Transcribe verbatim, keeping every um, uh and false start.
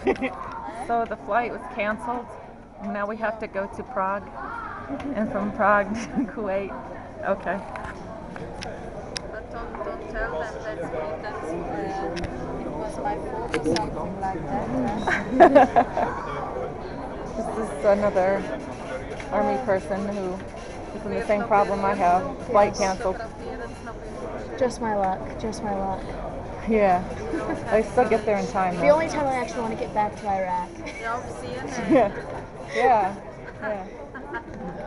So the flight was canceled. Now we have to go to Prague, and from Prague to Kuwait. Okay. But don't, don't tell them that, that uh, it was my fault or something like that. This is another army person who is in the same problem I have. Flight canceled. Just my luck. Just my luck. Yeah. I still get there in time though. The only time I actually want to get back to Iraq. Ja, op C N N. Yeah. Yeah. Yeah.